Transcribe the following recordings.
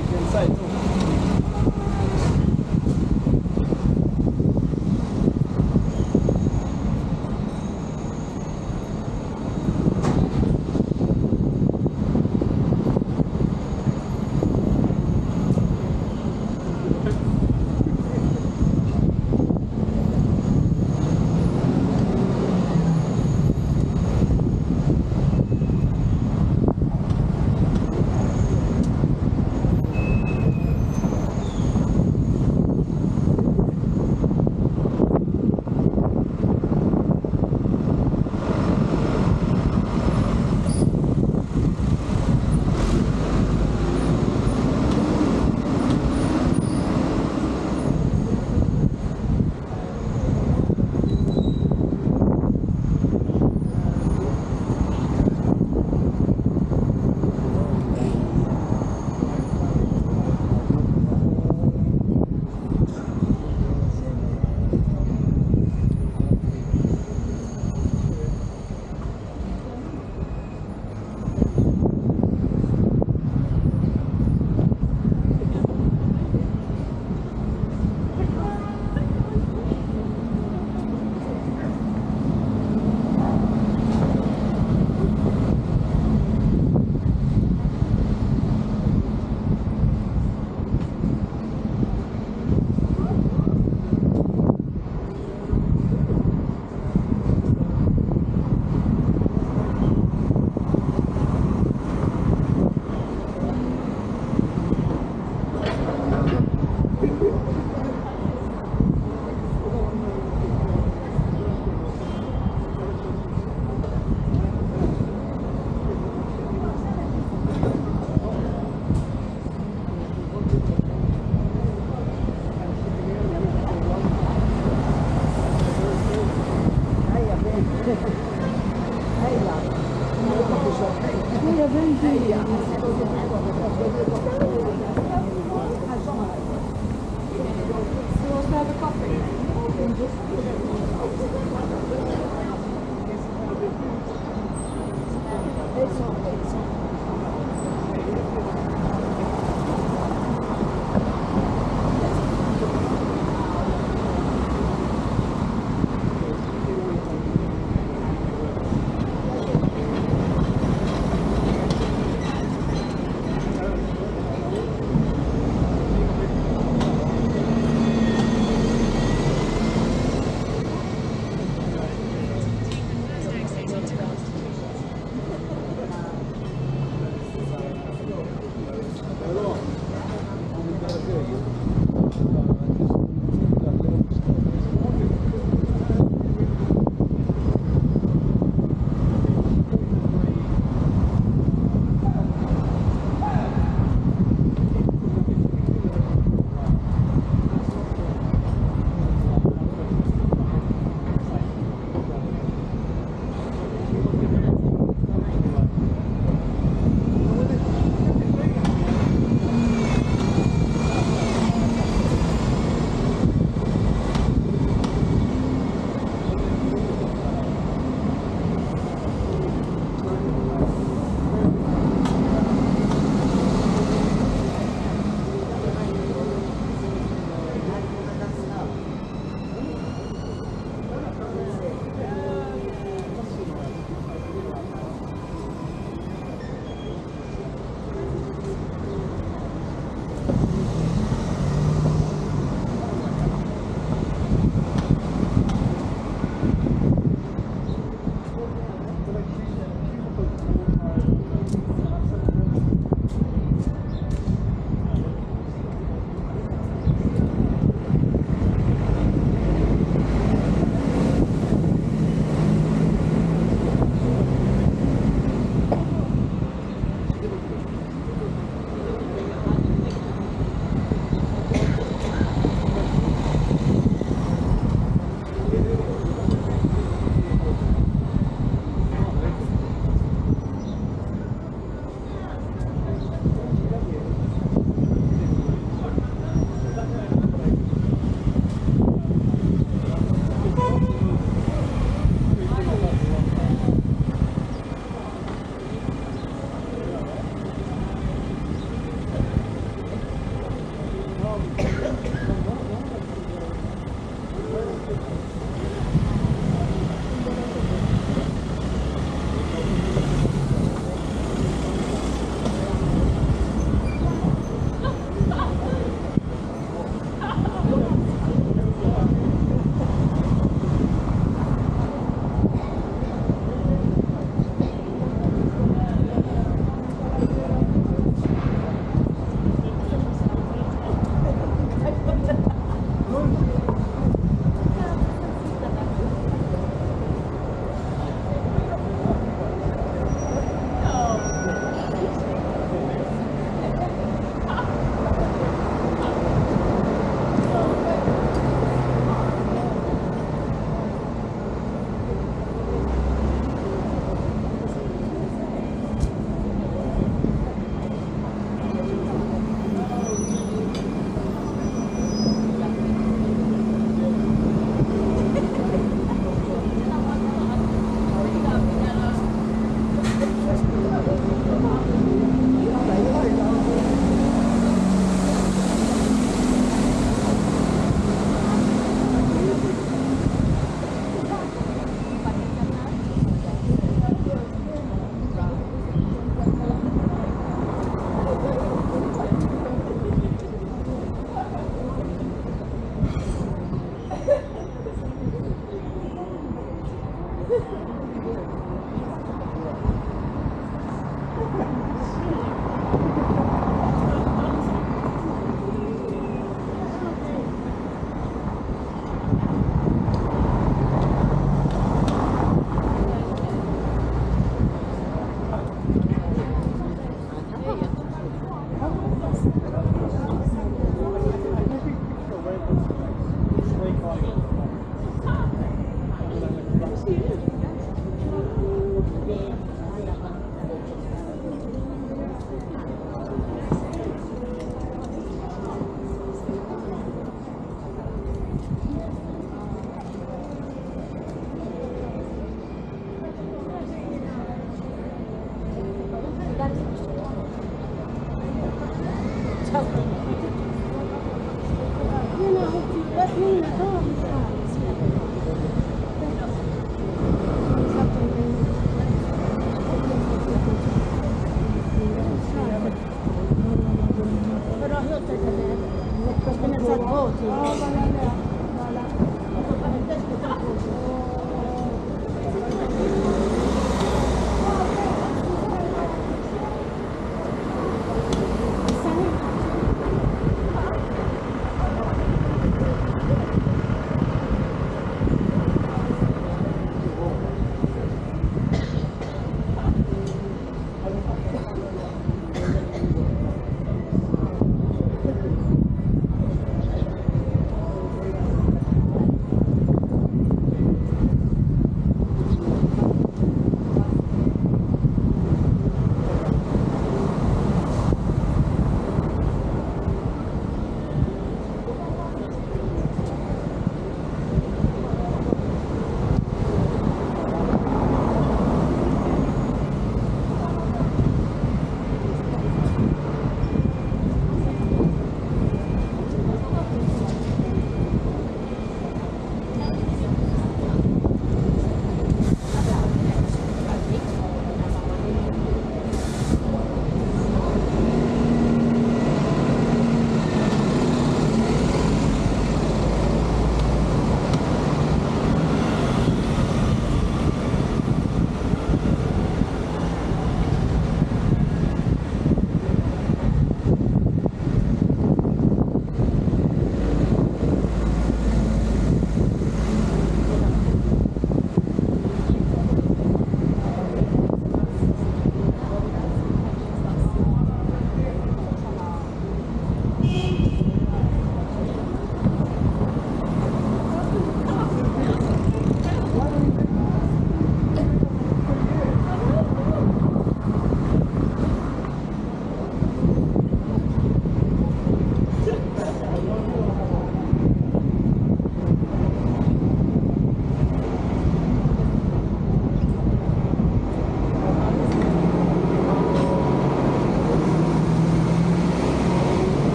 ils viennent ça et tout.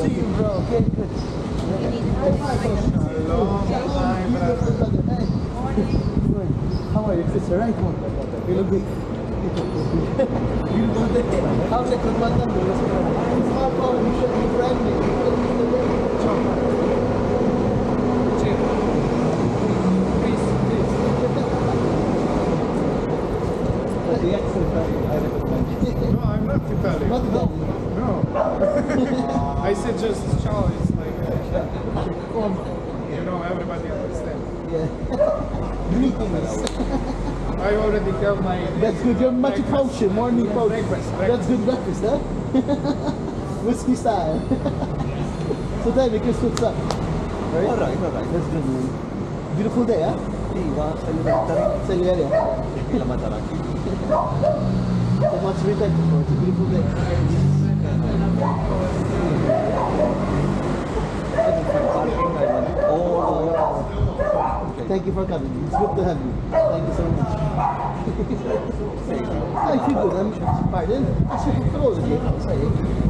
see you, bro. Okay, good. How are you, sister? Right one. You look good. How's it good one? Smart phone, you should be friendly. The accent, I recommend. No, I'm not Italian. Not Italian. No. I said just ciao, it's like, you know, everybody understands. Yeah. Greetings. I already have my... That's good, you're much potion, morning potion. Breakfast. That's good breakfast, huh? Whiskey style. So tell me, Chris, what's up? Right? Alright. That's good, man. Beautiful day, huh? Sali area. So much respect for it. It's a beautiful day. Thank you for coming. It's good to have you. Thank you so much. I feel good. I'm pardon. I should control the game. Sorry.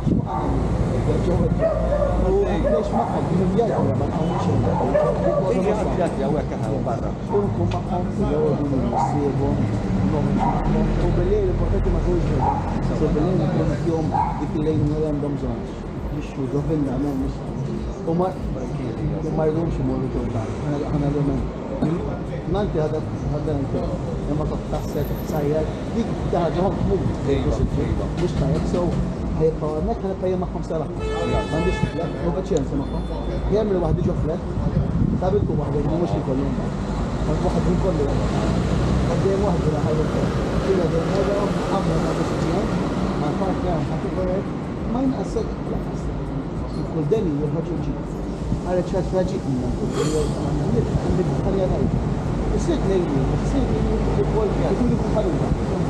ليش ما قد من وياك ولا ما قاموش يجي على البلاد يا وكها برا كلكم ما قام تجاوبوا ويسيبوا وبالليل وقت ما هو يجي بالليل يكون يوم ذيك الليل من عندهم زون مش وقفنا عمال مش وما يلومش مولوتهم احنا لما ما انت هذا انت لما تقطع سيارات ديك تهاجمهم مش طيب سو هي قوانات هنا في مقام سلام ما عنديش لا هو بتشين سمقام يعمل واحد يجوا فلات ثابتكم واحد مش كلهم واحد من كل قدام واحد ولا حاجه كده ده هذا محمد ما بس ما فاك يعني حتى ما ينقصك لا كل دني والهجوجي على شات فاجئنا عندك القريه هاي يصير ليلي يصير يقول يقول لكم حلوه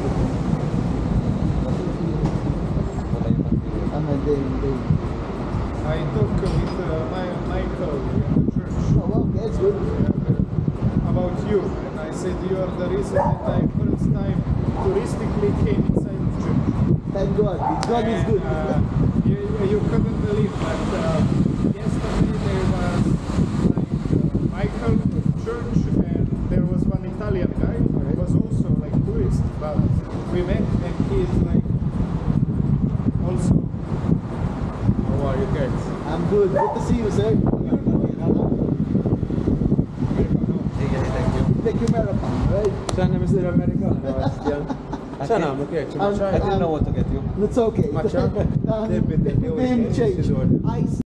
I talked with Michael in the church. Oh, well, that's good. About you, and I said you are the reason that I first time touristically came inside the church. Thank God. God is good. You couldn't believe that yesterday there was like Michael at church, and there was one Italian guy who was also like tourist, but we met and he is like also. How are you guys? I'm good. Good to see you, sir. Thank you, Marathon, right? Sana Mr. Americano, Sebastian. Sana, look at you. I didn't know what to get you. It's okay. Matcha? Name change.